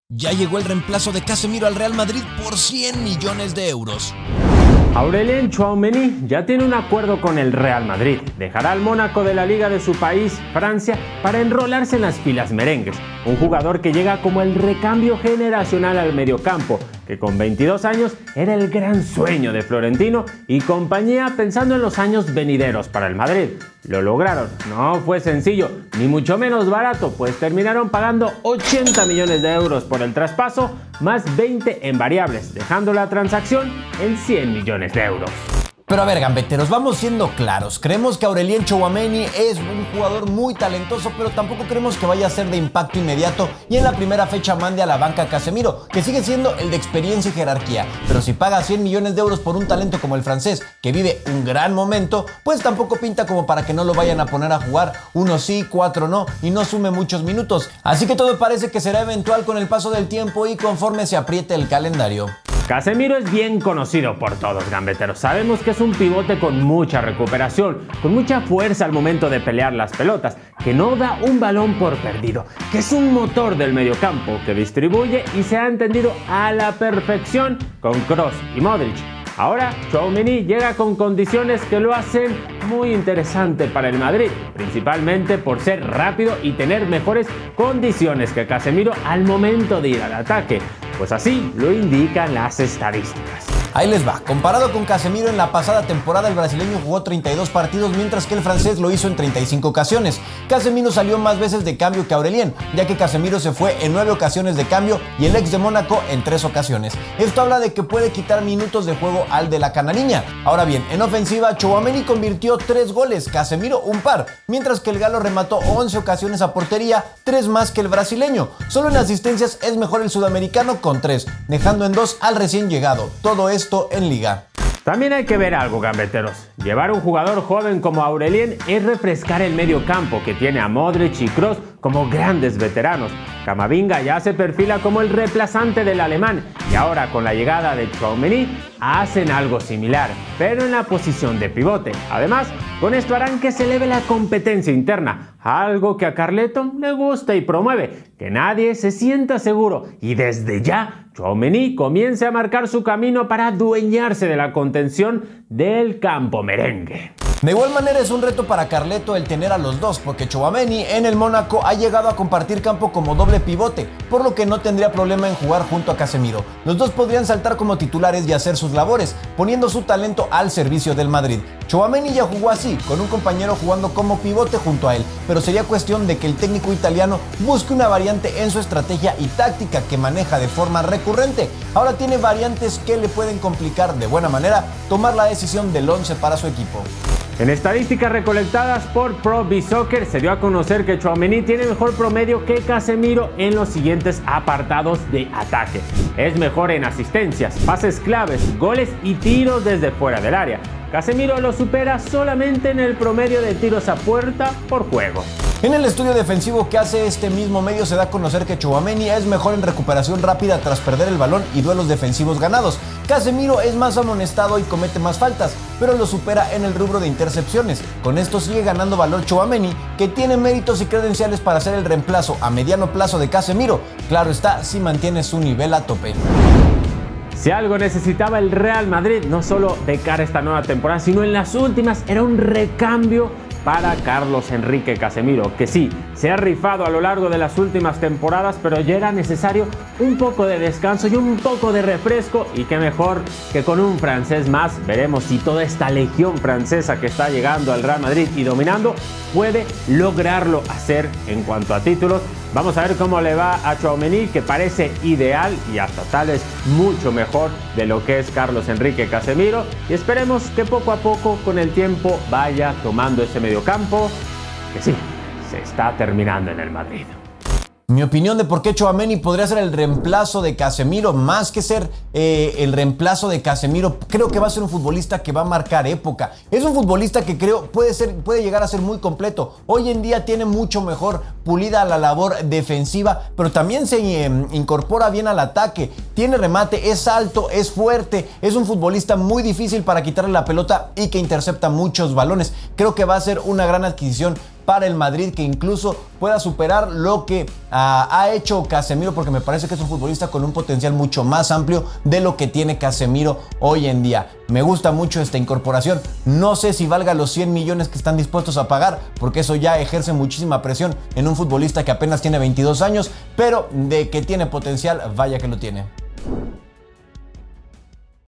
Ya llegó el reemplazo de Casemiro al Real Madrid por 100 millones de euros. Aurélien Tchouaméni ya tiene un acuerdo con el Real Madrid. Dejará al Mónaco de la liga de su país, Francia, para enrolarse en las filas merengues. Un jugador que llega como el recambio generacional al mediocampo, que con 22 años era el gran sueño de Florentino y compañía pensando en los años venideros para el Madrid. Lo lograron, no fue sencillo, ni mucho menos barato, pues terminaron pagando 80 millones de euros por el traspaso, más 20 en variables, dejando la transacción en 100 millones de euros. Pero a ver, gambeteros, vamos siendo claros. Creemos que Aurélien Tchouaméni es un jugador muy talentoso, pero tampoco creemos que vaya a ser de impacto inmediato y en la primera fecha mande a la banca a Casemiro, que sigue siendo el de experiencia y jerarquía. Pero si paga 100 millones de euros por un talento como el francés, que vive un gran momento, pues tampoco pinta como para que no lo vayan a poner a jugar uno sí, 4 no, y no sume muchos minutos. Así que todo parece que será eventual con el paso del tiempo y conforme se apriete el calendario. Casemiro es bien conocido por todos, gambeteros. Sabemos que es un pivote con mucha recuperación, con mucha fuerza al momento de pelear las pelotas, que no da un balón por perdido, que es un motor del mediocampo, que distribuye y se ha entendido a la perfección con Kroos y Modric. Ahora, Tchouaméni llega con condiciones que lo hacen muy interesante para el Madrid, principalmente por ser rápido y tener mejores condiciones que Casemiro al momento de ir al ataque, pues así lo indican las estadísticas. Ahí les va. Comparado con Casemiro, en la pasada temporada el brasileño jugó 32 partidos, mientras que el francés lo hizo en 35 ocasiones. Casemiro salió más veces de cambio que Aurélien, ya que Casemiro se fue en 9 ocasiones de cambio y el ex de Mónaco en 3 ocasiones. Esto habla de que puede quitar minutos de juego al de la canariña. Ahora bien, en ofensiva, Tchouaméni convirtió 3 goles, Casemiro un par, mientras que el galo remató 11 ocasiones a portería, 3 más que el brasileño. Solo en asistencias es mejor el sudamericano con 3, dejando en 2 al recién llegado. Todo esto en liga. También hay que ver algo, gambeteros. Llevar un jugador joven como Aurélien es refrescar el medio campo, que tiene a Modric y Kroos como grandes veteranos. Camavinga ya se perfila como el reemplazante del alemán y ahora con la llegada de Tchouaméni hacen algo similar, pero en la posición de pivote. Además, con esto harán que se eleve la competencia interna, algo que a Carleto le gusta y promueve, que nadie se sienta seguro y desde ya Tchouaméni comience a marcar su camino para adueñarse de la contención del campo merengue. De igual manera es un reto para Carleto el tener a los dos, porque Tchouaméni en el Mónaco ha llegado a compartir campo como doble pivote, por lo que no tendría problema en jugar junto a Casemiro. Los dos podrían saltar como titulares y hacer sus labores, poniendo su talento al servicio del Madrid. Tchouaméni ya jugó así, con un compañero jugando como pivote junto a él, pero sería cuestión de que el técnico italiano busque una variante en su estrategia y táctica que maneja de forma recurrente. Ahora tiene variantes que le pueden complicar de buena manera tomar la decisión del 11 para su equipo. En estadísticas recolectadas por Pro B-Soccer se dio a conocer que Tchouaméni tiene mejor promedio que Casemiro en los siguientes apartados de ataque. Es mejor en asistencias, pases claves, goles y tiros desde fuera del área. Casemiro lo supera solamente en el promedio de tiros a puerta por juego. En el estudio defensivo que hace este mismo medio se da a conocer que Tchouaméni es mejor en recuperación rápida tras perder el balón y duelos defensivos ganados. Casemiro es más amonestado y comete más faltas, pero lo supera en el rubro de intercepciones. Con esto sigue ganando valor Tchouaméni, que tiene méritos y credenciales para ser el reemplazo a mediano plazo de Casemiro. Claro está, si mantiene su nivel a tope. Si algo necesitaba el Real Madrid, no solo de cara a esta nueva temporada, sino en las últimas, era un recambio para Carlos Enrique Casemiro, que sí, se ha rifado a lo largo de las últimas temporadas, pero ya era necesario un poco de descanso y un poco de refresco, y qué mejor que con un francés más. Veremos si toda esta legión francesa que está llegando al Real Madrid y dominando puede lograrlo hacer en cuanto a títulos. Vamos a ver cómo le va a Tchouaméni, que parece ideal y hasta tal vez mucho mejor de lo que es Carlos Enrique Casemiro, y esperemos que poco a poco con el tiempo vaya tomando ese mediocampo que sí, se está terminando en el Madrid. Mi opinión de por qué Tchouaméni podría ser el reemplazo de Casemiro, más que ser el reemplazo de Casemiro, creo que va a ser un futbolista que va a marcar época. Es un futbolista que creo puede llegar a ser muy completo. Hoy en día tiene mucho mejor pulida la labor defensiva, pero también se incorpora bien al ataque. Tiene remate, es alto, es fuerte, es un futbolista muy difícil para quitarle la pelota y que intercepta muchos balones. Creo que va a ser una gran adquisición para el Madrid, que incluso pueda superar lo que ha hecho Casemiro, porque me parece que es un futbolista con un potencial mucho más amplio de lo que tiene Casemiro hoy en día. Me gusta mucho esta incorporación. No sé si valga los 100 millones que están dispuestos a pagar, porque eso ya ejerce muchísima presión en un futbolista que apenas tiene 22 años, pero de que tiene potencial, vaya que lo tiene.